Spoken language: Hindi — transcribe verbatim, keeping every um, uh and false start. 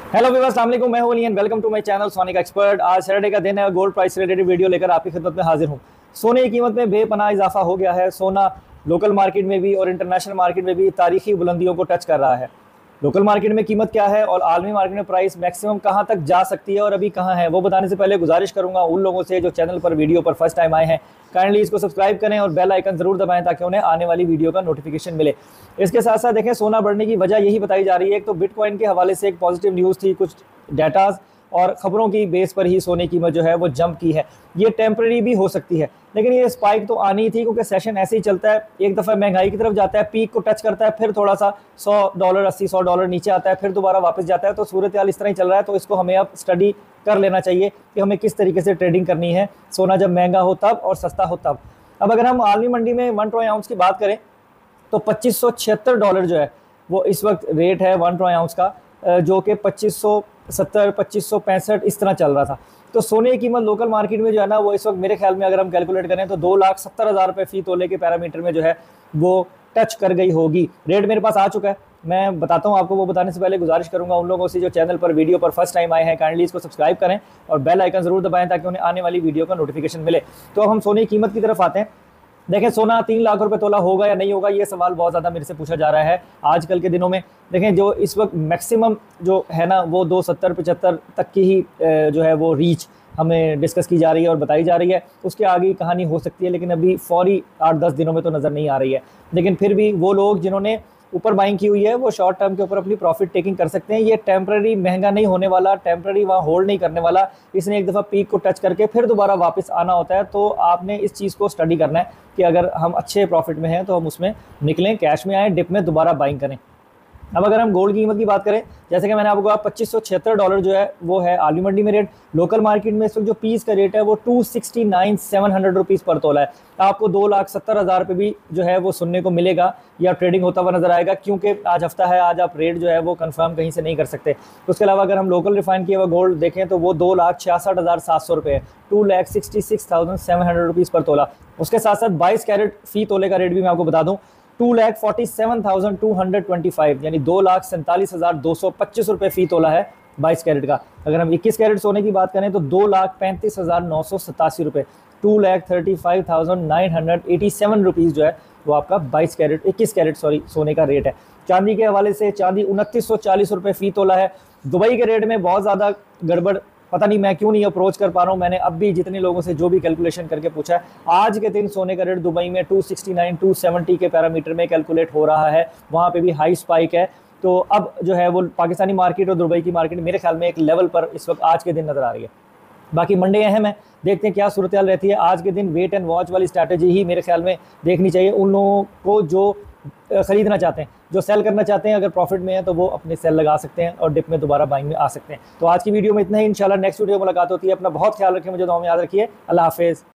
हेलो व्यूअर्स, अस्सलाम वालेकुम। मैं हूं Ali and welcome to my channel sonic expert. आज सैटरडे का दिन है, गोल्ड प्राइस रिलेटेड वीडियो लेकर आपकी खिदमत में हाजिर हूं। सोने की कीमत में बेपनाह इजाफा हो गया है। सोना लोकल मार्केट में भी और इंटरनेशनल मार्केट में भी तारीखी बुलंदियों को टच कर रहा है। लोकल मार्केट में कीमत क्या है और आलमी मार्केट में प्राइस मैक्सिमम कहां तक जा सकती है और अभी कहां है, वो बताने से पहले गुजारिश करूंगा उन लोगों से जो चैनल पर वीडियो पर फर्स्ट टाइम आए हैं, काइंडली इसको सब्सक्राइब करें और बेल आइकन जरूर दबाएं ताकि उन्हें आने वाली वीडियो का नोटिफिकेशन मिले। इसके साथ साथ देखें, सोना बढ़ने की वजह यही बताई जा रही है। एक तो बिटकॉइन के हवाले से एक पॉजिटिव न्यूज़ थी, कुछ डाटाज और खबरों की बेस पर ही सोने की कीमत जो है वो जंप की है। ये टेम्पररी भी हो सकती है, लेकिन ये स्पाइक तो आनी ही थी, क्योंकि सेशन ऐसे ही चलता है। एक दफ़ा महंगाई की तरफ जाता है, पीक को टच करता है, फिर थोड़ा सा सौ डॉलर अस्सी सौ डॉलर नीचे आता है, फिर दोबारा वापस जाता है। तो सूरत हाल इस तरह ही चल रहा है। तो इसको हमें अब स्टडी कर लेना चाहिए कि हमें किस तरीके से ट्रेडिंग करनी है, सोना जब महंगा हो तब और सस्ता हो तब। अब अगर हम आलमी मंडी में वन ट्रोय आउंस की बात करें तो पच्चीस सौ छिहत्तर डॉलर जो है वो इस वक्त रेट है वन ट्रोय आउंस का, जो कि पच्चीस सौ सत्तर पच्चीस सौ पैंसठ इस तरह चल रहा था। तो सोने की कीमत लोकल मार्केट में जो है ना वो इस वक्त मेरे ख्याल में अगर हम कैलकुलेट करें तो दो लाख सत्तर हज़ार रुपये फी तोले के पैरामीटर में जो है वो टच कर गई होगी। रेट मेरे पास आ चुका है, मैं बताता हूँ आपको। वो बताने से पहले गुजारिश करूंगा उन लोगों से जो चैनल पर वीडियो पर फर्स्ट टाइम आए हैं, काइंडली इसको सब्सक्राइब करें और बेल आइकन जरूर दबाएं ताकि उन्हें आने वाली वीडियो का नोटिफिकेशन मिले। तो अब हम सोने की कीमत की तरफ आते हैं। देखें, सोना तीन लाख रुपए तोला होगा या नहीं होगा, ये सवाल बहुत ज़्यादा मेरे से पूछा जा रहा है आजकल के दिनों में। देखें, जो इस वक्त मैक्सिमम जो है ना वो दो सत्तर पचहत्तर तक की ही जो है वो रीच हमें डिस्कस की जा रही है और बताई जा रही है। उसके आगे कहानी हो सकती है, लेकिन अभी फौरी आठ दस दिनों में तो नज़र नहीं आ रही है। लेकिन फिर भी वो लोग जिन्होंने ऊपर बाइंग की हुई है वो शॉर्ट टर्म के ऊपर अपनी प्रॉफिट टेकिंग कर सकते हैं। ये टेम्पररी महंगा नहीं होने वाला, टेम्पररी वहाँ होल्ड नहीं करने वाला। इसने एक दफ़ा पीक को टच करके फिर दोबारा वापस आना होता है। तो आपने इस चीज़ को स्टडी करना है कि अगर हम अच्छे प्रॉफिट में हैं तो हम उसमें निकलें, कैश में आएँ, डिप में दोबारा बाइंग करें। अब अगर हम गोल्ड की कीमत की बात करें, जैसे कि मैंने आपको कहा पच्चीस सौ छिहत्तर डॉलर जो है वो है आलमी मंडी में रेट। लोकल मार्केट में इस वक्त जो पीस का रेट है वो two sixty nine seven hundred rupees पर तोला है। आपको दो लाख सत्तर हज़ार रुपये भी जो है वो सुनने को मिलेगा या ट्रेडिंग होता हुआ नजर आएगा, क्योंकि आज हफ्ता है, आज आप रेट जो है वो कंफर्म कहीं से नहीं कर सकते। उसके अलावा अगर हम लोकल रिफाइन किया हुआ गोल्ड देखें तो वो दो लाख छियासठ हज़ार सात सौ रुपये है, two lakh sixty six thousand seven hundred rupees पर तोला। उसके साथ साथ बाईस कैरेट फी तोले का रेट भी मैं आपको बता दूँ, two lakh forty seven thousand two hundred twenty five, यानी दो लाख सैंतालीस हज़ार दो सौ पच्चीस रुपये फी तोला है बाईस कैरेट का। अगर हम इक्कीस कैरेट सोने की बात करें तो दो लाख पैंतीस हज़ार नौ सौ सतासी रुपये, two lakh thirty five thousand nine hundred eighty seven rupees जो है वो आपका बाईस कैरेट इक्कीस कैरेट सॉरी सोने का रेट है। चांदी के हवाले से चांदी उनतीस सौ चालीस रुपये फी तोला है। दुबई के रेट में बहुत ज़्यादा गड़बड़, पता नहीं मैं क्यों नहीं अप्रोच कर पा रहा हूँ। मैंने अब भी जितने लोगों से जो भी कैलकुलेशन करके पूछा है, आज के दिन सोने का रेट दुबई में two sixty nine two seventy के पैरामीटर में कैलकुलेट हो रहा है। वहाँ पे भी हाई स्पाइक है। तो अब जो है वो पाकिस्तानी मार्केट और दुबई की मार्केट मेरे ख्याल में एक लेवल पर इस वक्त आज के दिन नज़र आ रही है। बाकी मंडे अहम है, देखते हैं क्या सूरत हाल रहती है। आज के दिन वेट एंड वॉच वाली स्ट्रैटेजी ही मेरे ख्याल में देखनी चाहिए उन लोगों को जो ख़रीदना चाहते हैं। जो सेल करना चाहते हैं, अगर प्रॉफिट में है तो वो अपने सेल लगा सकते हैं और डिप में दोबारा बाइंग में आ सकते हैं। तो आज की वीडियो में इतना ही। इंशाल्लाह नेक्स्ट वीडियो में मुलाकात होती है। अपना बहुत ख्याल रखें, मुझे दुआ में याद रखिए। अल्लाह हाफिज़।